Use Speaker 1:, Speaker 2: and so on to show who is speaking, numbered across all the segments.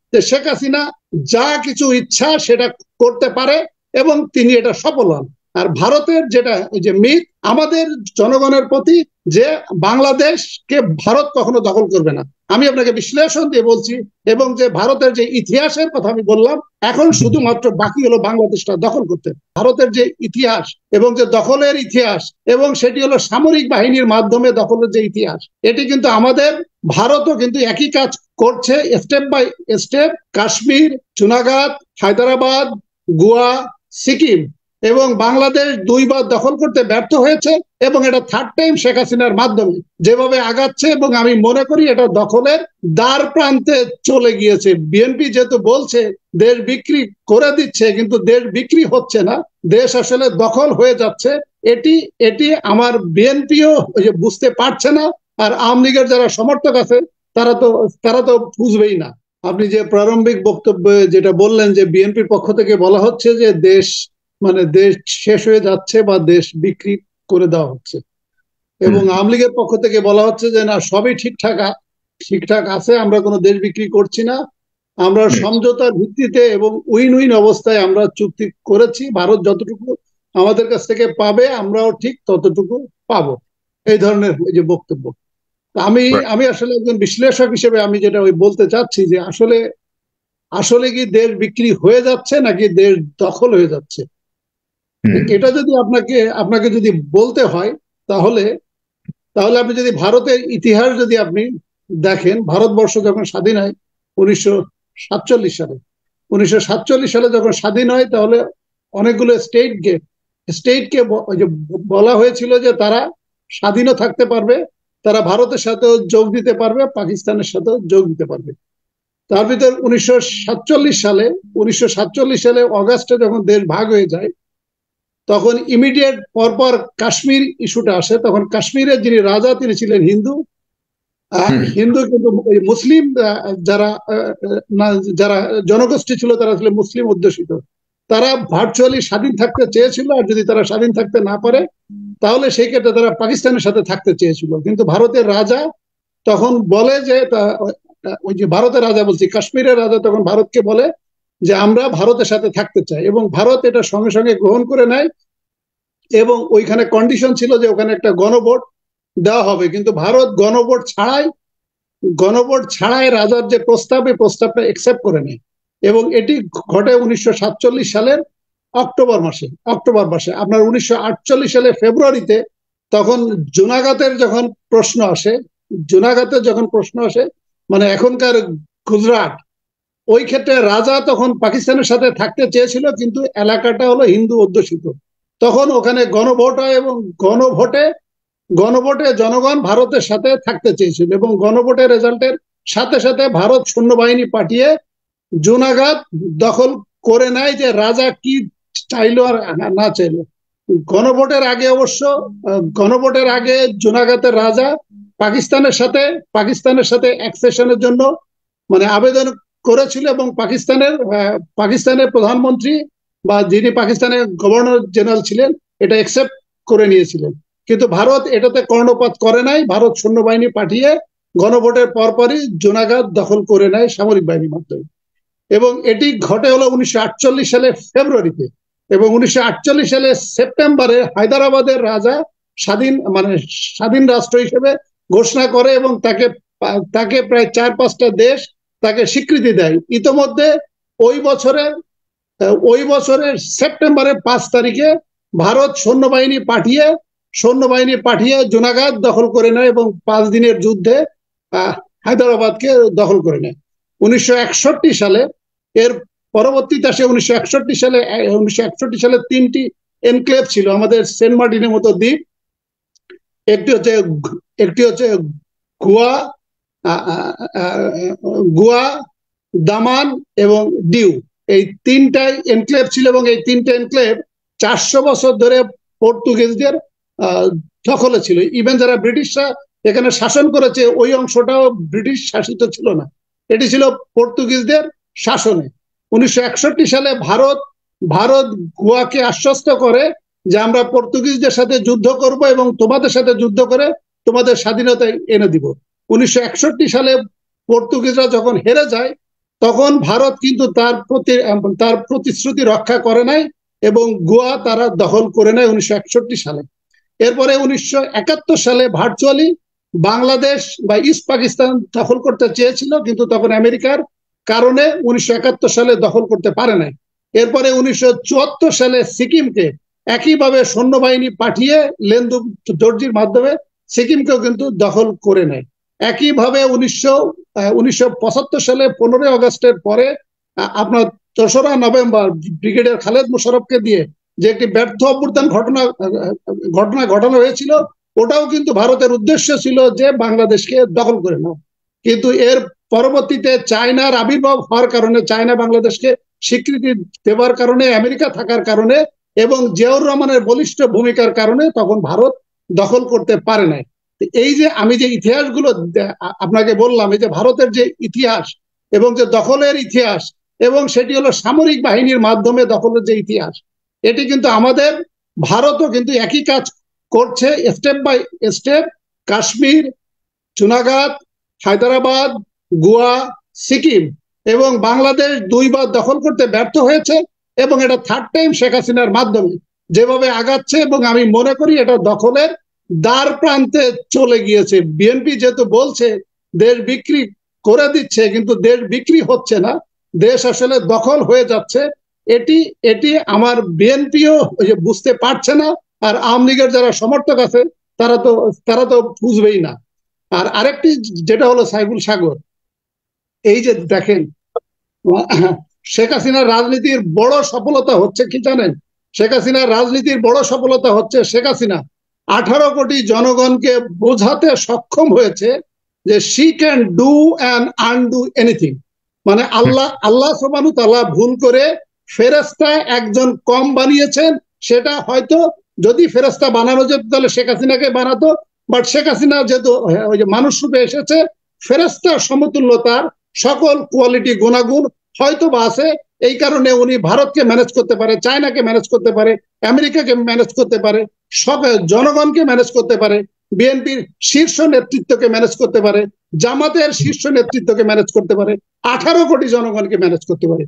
Speaker 1: যে শেখ হাসিনা যা কিছু ইচ্ছা সেটা করতে পারে এবং তিনি এটা সফল হন। আর ভারতের যেটা ওই যে মিথ আমাদের জনগণের প্রতি, যে বাংলাদেশকে ভারত কখনো দখল করবে না। আমি আপনাকে বিশ্লেষণ দিয়ে বলছি, এবং যে ভারতের যে ইতিহাসের কথা আমি বললাম, এখন শুধুমাত্র বাকি হলো বাংলাদেশটা দখল করতে। ভারতের যে ইতিহাস এবং যে দখলের ইতিহাস, এবং সেটি হলো সামরিক বাহিনীর মাধ্যমে দখলের যে ইতিহাস, এটি কিন্তু আমাদের ভারতও কিন্তু একই কাজ করছে step by step. Kashmir, Junagadh, Hyderabad, Goa, Sikkim এবং বাংলাদেশ দুইবার দখল করতে ব্যর্থ হয়েছে, এবং এটা থার্ড টাইম শেখ হাসিনার মাধ্যমে যেভাবে আগাচ্ছে, এবং আমি মনে করি এটা দখলের দ্বার প্রান্তে চলে গিয়েছে। বিএনপি যেহেতু বলছে দেশ বিক্রি করে দিচ্ছে, কিন্তু দেশ বিক্রি হচ্ছে না, দেশ আসলে দখল হয়ে যাচ্ছে। এটি এটি আমার বিএনপিও বুঝতে পারছে না, আর আওয়ামী লীগের যারা সমর্থক আছে তারা তো বুঝবেই না। আপনি যে প্রারম্ভিক বক্তব্যে যেটা বললেন যে বিএনপির পক্ষ থেকে বলা হচ্ছে যে দেশ দেশ শেষ হয়ে যাচ্ছে বা দেশ বিক্রি করে দেওয়া হচ্ছে, এবং আওয়ামী লীগের পক্ষ থেকে বলা হচ্ছে যে না, সবই ঠিকঠাক আছে, আমরা কোনো দেশ বিক্রি করছি না, আমরা সমঝোতার ভিত্তিতে এবং উইন উইন অবস্থায় আমরা চুক্তি করেছি, ভারত যতটুকু আমাদের কাছ থেকে পাবে আমরাও ঠিক ততটুকু পাবো, এই ধরনের যে বক্তব্য। আমি আমি আসলে একজন বিশ্লেষক হিসেবে আমি যেটা বলতে চাচ্ছি যে আসলে কি দেশ বিক্রি হয়ে যাচ্ছে নাকি দেশ দখল হয়ে যাচ্ছে, এটা যদি আপনাকে যদি বলতে হয়, তাহলে আপনি যদি ভারতের ইতিহাস যদি আপনি দেখেন, ভারতবর্ষ যখন স্বাধীন হয় 1947 সালে, 1947 সালে যখন স্বাধীন হয়, তাহলে অনেকগুলো স্টেটকে বলা হয়েছিল যে তারা স্বাধীনও থাকতে পারবে, তারা ভারতের সাথেও যোগ দিতে পারবে, পাকিস্তানের সাথেও যোগ দিতে পারবে। তার ভিতর 1947 সালে অগাস্টে যখন দেশ ভাগ হয়ে যায়, তখন ইমিডিয়েট পরপর কাশ্মীর ইস্যুটা আসে। তখন কাশ্মীরের যিনি রাজা তিনি ছিলেন হিন্দু, কিন্তু মুসলিম যারা যারা জনগোষ্ঠী ছিল তারা ছিল মুসলিম অধ্যুষিত। তারা ভার্চুয়ালি স্বাধীন থাকতে চেয়েছিল, আর যদি তারা স্বাধীন থাকতে না পারে তাহলে সেই ক্ষেত্রে তারা পাকিস্তানের সাথে থাকতে চেয়েছিল। কিন্তু ভারতের রাজা তখন বলে যে, ওই যে ভারতের রাজা বলছি, কাশ্মীরের রাজা তখন ভারতকে বলে যে আমরা ভারতের সাথে থাকতে চাই, এবং ভারত এটা সঙ্গে সঙ্গে গ্রহণ করে নেয়, এবং ওইখানে কন্ডিশন ছিল যে ওখানে একটা গণভোট দেওয়া হবে। কিন্তু ভারত গণভোট ছাড়াই রাজার যে প্রস্তাব, এই প্রস্তাবটা একসেপ্ট করে নেয়, এবং এটি ঘটে 1947 সালের অক্টোবর মাসে। আপনার 1948 সালে ফেব্রুয়ারিতে তখন জুনাগাতের যখন প্রশ্ন আসে, মানে এখনকার গুজরাট, ওই ক্ষেত্রে রাজা তখন পাকিস্তানের সাথে থাকতে চেয়েছিল, কিন্তু এলাকাটা হলো হিন্দু অধ্যুষিত। তখন ওখানে গণভোট হয়, এবং গণভোটে জনগণ ভারতের সাথে থাকতে চেয়েছিল, এবং গণভোটের রেজাল্টের সাথে সাথে ভারত সৈন্যবাহিনী পাঠিয়ে জুনাগাদ দখল করে নেয়, যে রাজা কি চাইলো আর না চাইলো। গণভোটের আগে জুনাগাতের রাজা পাকিস্তানের সাথে অ্যাকসেশনের জন্য আবেদন করেছিল, এবং পাকিস্তানের প্রধানমন্ত্রী বা যিনি পাকিস্তানের গভর্নর জেনারেল ছিলেন এটা অ্যাকসেপ্ট করে নিয়েছিলেন। কিন্তু ভারত এটাতে কর্ণপাত করে নাই, ভারত সৈন্যবাহিনী পাঠিয়ে গণভোটের পরপরই জুনাগাদ দখল করে নেয় সামরিক বাহিনীর মাধ্যমে, এবং এটি ঘটে হলো 1948 সালে ফেব্রুয়ারিতে, এবং 1948 সালে সেপ্টেম্বরে হায়দ্রাবাদের রাজা স্বাধীন রাষ্ট্র হিসেবে ঘোষণা করে, এবং তাকে প্রায় 4-5টা দেশ তাকে স্বীকৃতি দেয়। ইতোমধ্যে ওই বছরের সেপ্টেম্বরের 5 তারিখে ভারত সৈন্যবাহিনী পাঠিয়ে জুনাগাদ দখল করে নেয়, এবং 5 দিনের যুদ্ধে হায়দ্রাবাদকে দখল করে নেয়। 1961 সালে এর পরবর্তীতে আসে 1961 সালে 3টি এনক্লেভ ছিল আমাদের সেন্ট মার্টিনের মতো দ্বীপ। একটি হচ্ছে গোয়া, দামান এবং ডিউ, এই 3টাই এনক্লেভ ছিল, এবং এই 3টে এনক্লেভ 400 বছর ধরে পর্তুগিজদের দখলে ছিল। ইভেন যারা ব্রিটিশরা এখানে শাসন করেছে ওই অংশটাও ব্রিটিশ শাসিত ছিল না, এটি ছিল পর্তুগিজদের শাসনে। 1961 সালে ভারত গোয়াকে আশ্বস্ত করে যে আমরা পর্তুগিজদের সাথে যুদ্ধ করব, এবং তোমাদের সাথে যুদ্ধ করে তোমাদের স্বাধীনতা এনে দিব। 1961 সালে পর্তুগিজরা যখন হেরে যায়, তখন ভারত কিন্তু তার প্রতিশ্রুতি রক্ষা করে নাই এবং গোয়া তারা দখল করে নেয় 1961 সালে। এরপরে 1971 সালে ভার্চুয়ালি বাংলাদেশ বা ইস্ট পাকিস্তান দখল করতে চেয়েছিল, কিন্তু তখন আমেরিকার কারণে 1971 সালে দখল করতে পারে নাই। এরপরে 1974 সালে সিকিমকে একইভাবে সৈন্যবাহিনী পাঠিয়ে লেন্দু দর্জির মাধ্যমে সিকিমকেও কিন্তু দখল করে নেয়। একইভাবে 1975 সালে 15 আগস্টের পরে আপনার 3রা নভেম্বর ব্রিগেডিয়ার খালেদ মোশাররফকে দিয়ে যে একটি ব্যর্থ অভ্যুত্থান ঘটনা ঘটানো হয়েছিল, ওটাও কিন্তু ভারতের উদ্দেশ্য ছিল যে বাংলাদেশকে দখল করে নাও। কিন্তু এর পরবর্তীতে চায়নার আবির্ভাব হওয়ার কারণে, চায়না বাংলাদেশকে স্বীকৃতি দেওয়ার কারণে, আমেরিকা থাকার কারণে এবং জিয়াউর রহমানের বলিষ্ঠ ভূমিকার কারণে তখন ভারত দখল করতে পারে নাই। এই যে আমি যে ইতিহাসগুলো আপনাকে বললাম, এই যে ভারতের যে ইতিহাস এবং যে দখলের ইতিহাস, এবং সেটি হলো সামরিক বাহিনীর মাধ্যমে দখলের যে ইতিহাস, এটি কিন্তু আমাদের ভারতও কিন্তু একই কাজ করছে step by step. Kashmir, Junagadh, Hyderabad, Goa, Sikkim এবং বাংলাদেশ 2বার দখল করতে ব্যর্থ হয়েছে এবং এটা 3rd টাইম শেখ হাসিনার মাধ্যমে যেভাবে আগাচ্ছে, এবং আমি মনে করি এটা দখলের দ্বার প্রান্তে চলে গিয়েছে। বিএনপি যেহেতু বলছে দেশ বিক্রি করে দিচ্ছে, কিন্তু দেশ বিক্রি হচ্ছে না, দেশ আসলে দখল হয়ে যাচ্ছে। এটি আমার বিএনপিও বুঝতে পারছে না, আর আওয়ামী লীগের যারা সমর্থক আছে তারা তো বুঝবেই না। আর আরেকটি যেটা হলো সাইফুল সাগর, এই যে দেখেন শেখ হাসিনার রাজনীতির বড় সফলতা হচ্ছে কি জানেন? শেখ হাসিনার রাজনীতির বড় সফলতা হচ্ছে শেখ হাসিনা 18 কোটি জনগণকে বোঝাতে সক্ষম হয়েছে যে she can do and undo anything. মানে আল্লাহ সুবহানাহু ওয়া তাআলা ভুল করে ফেরেশতা একজন কম বানিয়েছেন, সেটা হয়তো যদি ফেরেশতা বানানো যেত তাহলে শেখ হাসিনাকে বানাতো, বাট শেখ হাসিনা যেহেতু ওই যে মানুষ রূপে এসেছে, ফেরেশতার সমতুল্যতার সকল কোয়ালিটি গুণাগুণ হয়তো বা আছে, এই কারণে উনি ভারতকে ম্যানেজ করতে পারে, চায়নাকে ম্যানেজ করতে পারে, আমেরিকাকে ম্যানেজ করতে পারে, সব জনগণকে ম্যানেজ করতে পারে, বিএনপির শীর্ষ নেতৃত্বকে ম্যানেজ করতে পারে, জামাতের শীর্ষ নেতৃত্বকে ম্যানেজ করতে পারে, 18 কোটি জনগণকে ম্যানেজ করতে পারে।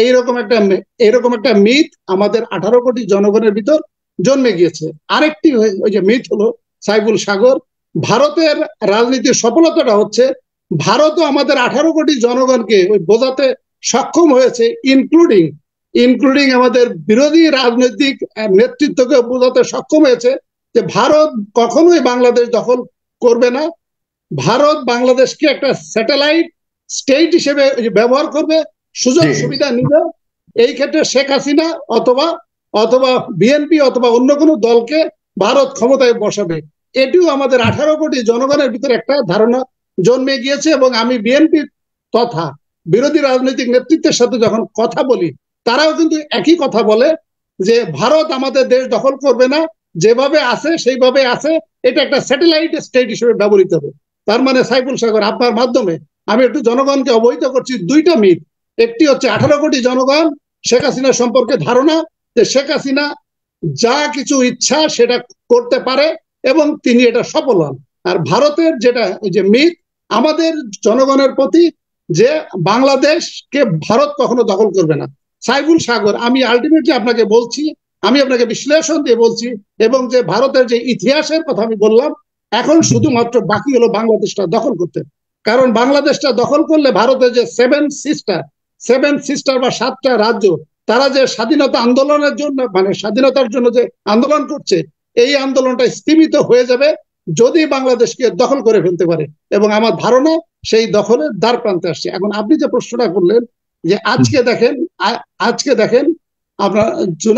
Speaker 1: এইরকম একটা মিথ আমাদের 18 কোটি জনগণের ভিতর জন্মে গিয়েছে। আরেকটি ওই যে মিথ হলো সাইফুল সাগর, ভারতের রাজনীতির সফলতাটা হচ্ছে ভারতও আমাদের 18 কোটি জনগণকে ওই বোঝাতে সক্ষম হয়েছে, ইনক্লুডিং আমাদের বিরোধী রাজনৈতিক নেতৃত্বকে বোঝাতে সক্ষম হয়েছে যে ভারত কখনোই বাংলাদেশ দখল করবে না, ভারত বাংলাদেশকে একটা স্যাটেলাইট স্টেট হিসেবে ব্যবহার করবে, সুযোগ সুবিধা নিবে। এই ক্ষেত্রে শেখ হাসিনা অথবা বিএনপি অথবা অন্য কোনো দলকে ভারত ক্ষমতায় বসাবে, এটিও আমাদের 18 কোটি জনগণের ভিতরে একটা ধারণা জন্মে গিয়েছে। এবং আমি বিএনপি তথা বিরোধী রাজনৈতিক নেতৃত্বের সাথে যখন কথা বলি, তারাও কিন্তু একই কথা বলে যে ভারত আমাদের দেশ দখল করবে না, যেভাবে আছে সেইভাবে আছে, এটা একটা স্যাটেলাইট স্টেট হিসেবে ব্যবহৃত হবে। তার মানে সাইফুল সাগর, আপনার মাধ্যমে আমি একটু জনগণকে অবহিত করছি 2টা মিথ। একটি হচ্ছে 18 কোটি জনগণ শেখ হাসিনা সম্পর্কে ধারণা যে শেখ হাসিনা যা কিছু ইচ্ছা সেটা করতে পারে এবং তিনি এটা সফল হন। আর ভারতের যেটা ওই যে মিথ আমাদের জনগণের প্রতি যে বাংলাদেশকে ভারত কখনো দখল করবে না। সাইফুল সাগর, আমি আলটিমেটলি আপনাকে বলছি, আমি আপনাকে বিশ্লেষণ দিয়ে বলছি, এবং যে ভারতের যে ইতিহাসের কথা আমি বললাম, এখন শুধুমাত্র বাকি হলো বাংলাদেশটা দখল করতে। কারণ বাংলাদেশটা দখল করলে ভারতের যে 7 সিস্টার বা 7টা রাজ্য, তারা যে স্বাধীনতা আন্দোলনের জন্য মানে স্বাধীনতার জন্য যে আন্দোলন করছে, এই আন্দোলনটা স্থগিত হয়ে যাবে যদি বাংলাদেশকে দখল করে ফেলতে পারে। এবং আমার ধারণা সেই দখলের দ্বার প্রান্তে আসছে। এখন আপনি যে প্রশ্নটা করলেন যে আজকে দেখেন আপনার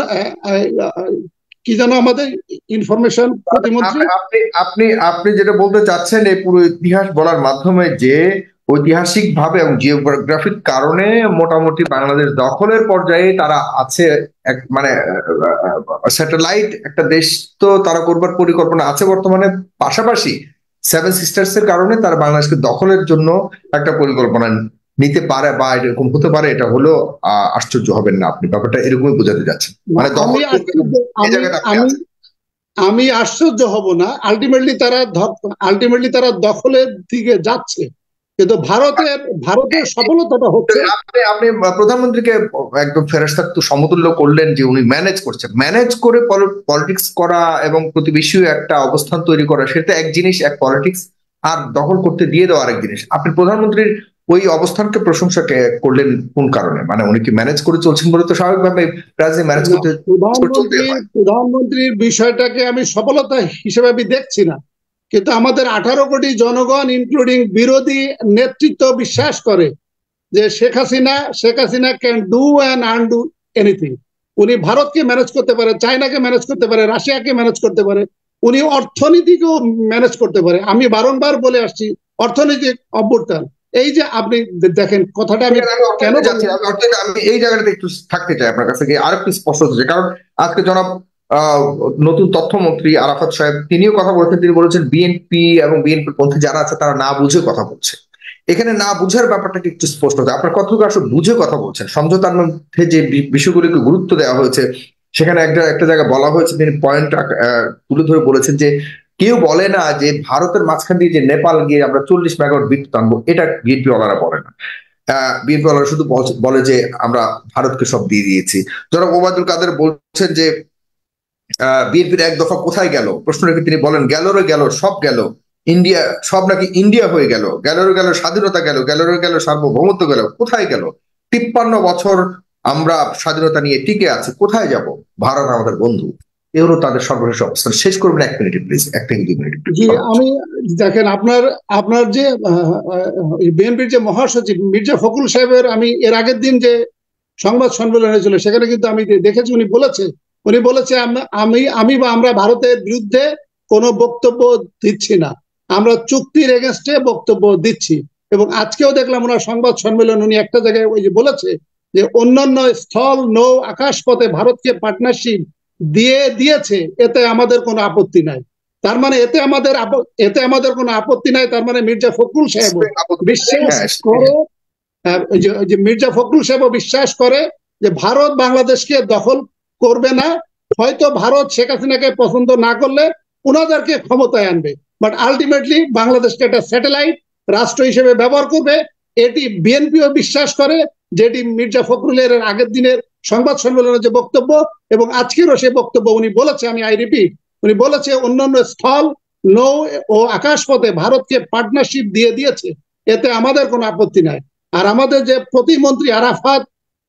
Speaker 1: কি যেন আমাদের ইনফরমেশন প্রতিমন্ত্রী,
Speaker 2: আপনি যেটা বলতে চাচ্ছেন এই পুরো ইতিহাস বলার মাধ্যমে যে ঐতিহাসিক ভাবে এবং জিওগ্রাফিক কারণে মোটামুটি বাংলাদেশ দখলের পর্যায়ে তারা আছে, মানে স্যাটেলাইট একটা দেশ তো তারা করবার পরিকল্পনা আছে বর্তমানে, পাশাপাশি 7 সিস্টার্স এর কারণে তারা বাংলাদেশকে দখলের জন্য একটা পরিকল্পনা নিতে পারে বা এরকম হতে পারে, এটা হলো আশ্চর্য হবেন না আপনি, ব্যাপারটা এরকমই বোঝাতে যাচ্ছেন। মানে
Speaker 1: আমি আশ্চর্য হব না, আলটিমেটলি তারা দখলের দিকে যাচ্ছে কিন্তু ভারতের সফলতাটা হচ্ছে
Speaker 2: আপনি প্রধানমন্ত্রীকে একদম ফেরেশতার তো সমতুল্য করলেন যে উনি ম্যানেজ করছেন, ম্যানেজ করে পলিটিক্স করা এবং প্রতিবেশী একটা অবস্থান তৈরি করা সেটা এক জিনিস, এক পলিটিক্স, আর দখল করতে দিয়ে দেওয়া আরেক জিনিস। আপনি প্রধানমন্ত্রীর ওই অবস্থানকে প্রশংসা করলেন কোন কারণে? মানে উনি কি ম্যানেজ করে চলছেন বলে তো স্বাভাবিকভাবে রাজনীতি ম্যানেজ করতে চলতে হয়।
Speaker 1: প্রধানমন্ত্রীর বিষয়টাকে আমি সফলতা হিসেবে আমি দেখছি না, কিন্তু আমাদের 18 কোটি জনগণ ইনক্লুডিং বিরোধী নেতৃত্ব বিশ্বাস করে যে Sheikh Hasina can do and undo anything. উনি ভারতকে ম্যানেজ করতে পারে, চায়নাকে ম্যানেজ করতে পারে, রাশিয়াকে ম্যানেজ করতে পারে, উনি অর্থনীতিকেও ম্যানেজ করতে পারে। আমি বারংবার বলে আসছি অর্থনৈতিক অভ্যুত্থান, এই যে আপনি দেখেন কথাটা আমি কেন
Speaker 2: যাচ্ছি, আমি এই জায়গাটাতে একটু থাকতে চাই আপনার কাছে গিয়ে আরেকটু স্পষ্ট হচ্ছে, কারণ আজকে জনাব নতুন তথ্যমন্ত্রী আরাফাত সাহেব তিনিও কথা বলেছেন, তিনি বলেছেন বিএনপি এবং বিএনপির পন্থী যারা আছে তারা না বুঝে কথা বলছে। এখানে না বুঝার ব্যাপারটাকে একটু স্পষ্ট হচ্ছে, আপনার কতটুকু আসলে বুঝে কথা বলছেন? সমঝোতার মধ্যে যে বিষয়গুলিকে গুরুত্ব দেওয়া হয়েছে সেখানে একটা জায়গায় বলা হয়েছে, তিনি পয়েন্ট তুলে ধরে বলেছেন যে কেউ বলে না যে ভারতের মাঝখান দিয়ে যে নেপাল গিয়ে আমরা 40 মেগাওয়াট বিদ্যুৎ আনবো, এটা বিএনপি ওয়ালারা বলে না। বিএনপি ওয়ালারা শুধু বলে যে আমরা ভারতকে সব দিয়ে দিয়েছি। জনাব ওবায়দুল কাদের বলছেন যে বিএনপির এক দফা কোথায় গেল প্রশ্ন রেখে তিনি বলেন গেল রে গেল, সব গেল, ইন্ডিয়া সব নাকি ইন্ডিয়া হয়ে গেল, গেল রে গেল স্বাধীনতা, গেল রে গেল সার্বভৌমত্ব, গেল কোথায় গেল? 53 বছর আমরা স্বাধীনতা নিয়ে টিকে আছি, কোথায় যাব? ভারত আমাদের বন্ধু। এ হলো তাদের সর্বশেষ অবস্থান। শেষ করবেন 1 মিনিট প্লিজ, 1 থেকে 2 মিনিট।
Speaker 1: জি, আমি দেখেন আপনার যে বিএনপির যে মহাসচিব মির্জা ফখরুল সাহেবের আমি এর আগের দিন যে সংবাদ সম্মেলন হয়েছিল সেখানে কিন্তু আমি দেখেছি উনি বলেছে আমি বা আমরা ভারতের বিরুদ্ধে কোনো বক্তব্য দিচ্ছি না, আমরা চুক্তির এগেনস্টে বক্তব্য দিচ্ছি। এবং আজকেও দেখলাম ওনার সংবাদ সম্মেলন উনি একটা জায়গায় ওই যে বলেছে যে অন্যান্য স্থল নৌ আকাশ পথে ভারতকে পার্টনারশিপ দিয়েছে, এতে আমাদের কোনো আপত্তি নাই। তার মানে এতে আমাদের কোনো আপত্তি নাই, তার মানে মির্জা ফখরুল সাহেব বিশ্বাস করে, মির্জা ফখরুল সাহেব বিশ্বাস করে যে ভারত বাংলাদেশকে দখল করবে না। হয়তো ভারত শেখ হাসিনাকে পছন্দ না করলে ওনাদেরকে ক্ষমতায় আনবে, বাট আলটিমেটলি বাংলাদেশকে একটা স্যাটেলাইট রাষ্ট্র হিসেবে ব্যবহার করবে, এটি বিএনপিও বিশ্বাস করে, যেটি মির্জা ফখরুলের আগের দিনের সংবাদ সম্মেলনের যে বক্তব্য এবং আজকেরও সে বক্তব্য উনি বলেছে, আমি রিপিট, উনি বলেছে অন্যান্য স্থল নৌ ও আকাশ পথে ভারতকে পার্টনারশিপ দিয়েছে, এতে আমাদের কোনো আপত্তি নাই। আর আমাদের যে প্রতিমন্ত্রী আরাফাত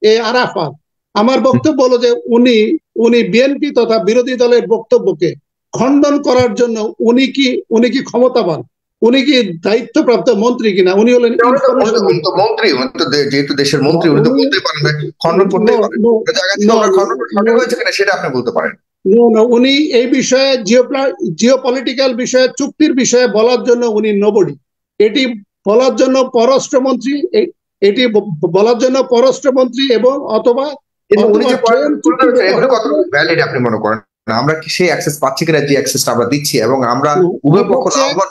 Speaker 1: আমার বক্তব্য হলো যে উনি বিএনপি তথা বিরোধী দলের বক্তব্যকে খণ্ডন করার জন্য উনি কি ক্ষমতাবান, উনি কি দায়িত্বপ্রাপ্ত মন্ত্রী কিনা? উনি হলেন
Speaker 2: মন্ত্রী, যেহেতু দেশের মন্ত্রী উনি তো বলতে পারেন, খণ্ডন করতে পারেন, খণ্ডন হয়েছে কিনা সেটা আপনি বলতে পারেন।
Speaker 1: উনি এই বিষয়ে জিওপলিটিক্যাল বিষয়ে চুক্তির বিষয়ে বলার জন্য উনি নোবডি। এটি বলার জন্য পররাষ্ট্রমন্ত্রী এবং অথবা
Speaker 2: আপনি মনে করেন আমরা কি সেই অ্যাক্সেস পাচ্ছি কিনা, যে অ্যাক্সেসটা আমরা দিচ্ছি এবং আমরা উভয় পক্ষ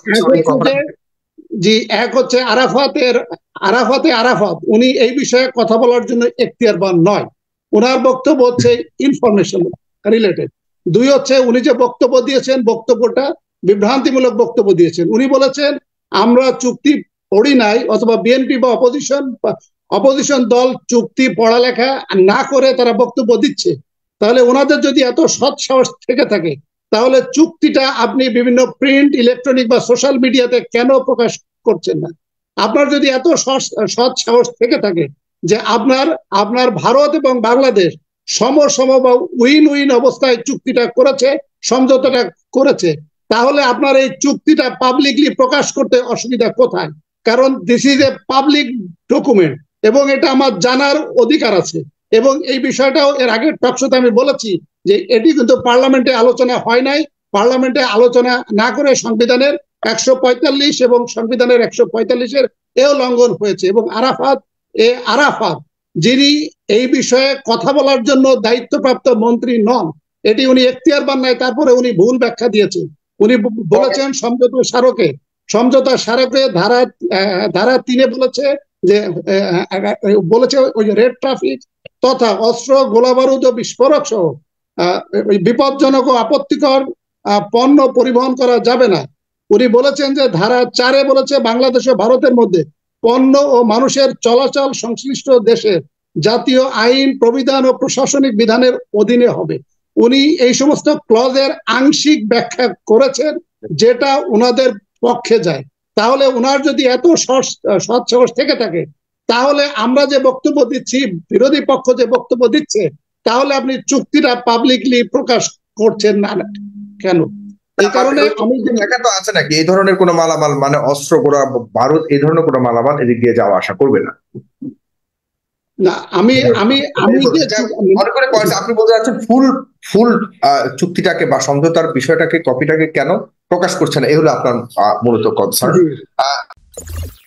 Speaker 1: জি, এক হচ্ছে আরাফাত উনি এই বিষয়ে কথা বলার জন্য এখতিয়ারবান নয়, ওনার বক্তব্য হচ্ছে ইনফরমেশন রিলেটেড। দুই হচ্ছে উনি যে বক্তব্য দিয়েছেন বক্তব্যটা বিভ্রান্তিমূলক বক্তব্য দিয়েছেন। উনি বলেছেন আমরা চুক্তি পড়ি নাই, অথবা বিএনপি বা অপোজিশন দল চুক্তি পড়ালেখা না করে তারা বক্তব্য দিচ্ছে। তাহলে ওনাদের যদি এত সৎ সাহস থেকে থাকে তাহলে চুক্তিটা আপনি বিভিন্ন প্রিন্ট, ইলেকট্রনিক বা সোশ্যাল মিডিয়াতে কেন প্রকাশ করছেন না? আপনার যদি এত সৎ সাহস থেকে থাকে যে আপনার ভারত এবং বাংলাদেশ সম বা উইন উইন অবস্থায় চুক্তিটা করেছে, সমঝোতাটা করেছে, তাহলে আপনার এই চুক্তিটা পাবলিকলি প্রকাশ করতে অসুবিধা কোথায়? কারণ this is a public document এবং এটা আমার জানার অধিকার আছে। এবং এই বিষয়টাও এর আগের টকশোতে আমি বলেছি যে এটি কিন্তু পার্লামেন্টে আলোচনা হয় নাই, পার্লামেন্টে আলোচনা না করে সংবিধানের 145 এবং সংবিধানের 145-এর এও লঙ্ঘন হয়েছে। এবং আরাফাত যিনি এই বিষয়ে কথা বলার জন্য দায়িত্বপ্রাপ্ত মন্ত্রী নন, এটি উনি এখতিয়ারবান নাই, তারপরে উনি ভুল ব্যাখ্যা দিয়েছেন। উনি বলেছেন সমঝোতা স্মারকে ধারা 3-এ বলেছে ওই রেড ট্রাফিক তথা অস্ত্র, গোলাবারুদ ও বিস্ফোরক সহ বিপজ্জনক ও আপত্তিকর পণ্য পরিবহন করা যাবে না। উনি বলেছেন যে ধারা 4-এ বলেছে বাংলাদেশ ও ভারতের মধ্যে পণ্য ও মানুষের চলাচল সংশ্লিষ্ট দেশের জাতীয় আইন, প্রবিধান ও প্রশাসনিক বিধানের অধীনে হবে। উনি এই সমস্ত ক্লজের আংশিক ব্যাখ্যা করেছেন যেটা ওনাদের পক্ষে যায়। তাহলে ওনার যদি এত সৎ সাহস থেকে থাকে, তাহলে আমরা যে বক্তব্য দিচ্ছি, বিরোধী পক্ষ যে বক্তব্য দিচ্ছে, তাহলে আপনি চুক্তিটা পাবলিকলি প্রকাশ করছেন না কেন? এই কারণে আমি
Speaker 2: দেখা তো আছে নাকি এই ধরনের কোনো মালামাল, মানে অস্ত্র গোড়া ভারত এই ধরনের কোনো মালামাল এদিক দিয়ে যাওয়া আসা করবে না?
Speaker 1: না, আমি আমি আমি
Speaker 2: মনে করে আপনি বলতে চাচ্ছেন ফুল ফুল চুক্তিটাকে বা সমঝোতার বিষয়টাকে, কপিটাকে কেন প্রকাশ করছে না, এই হলো আপনার মূলত কনসার্ন।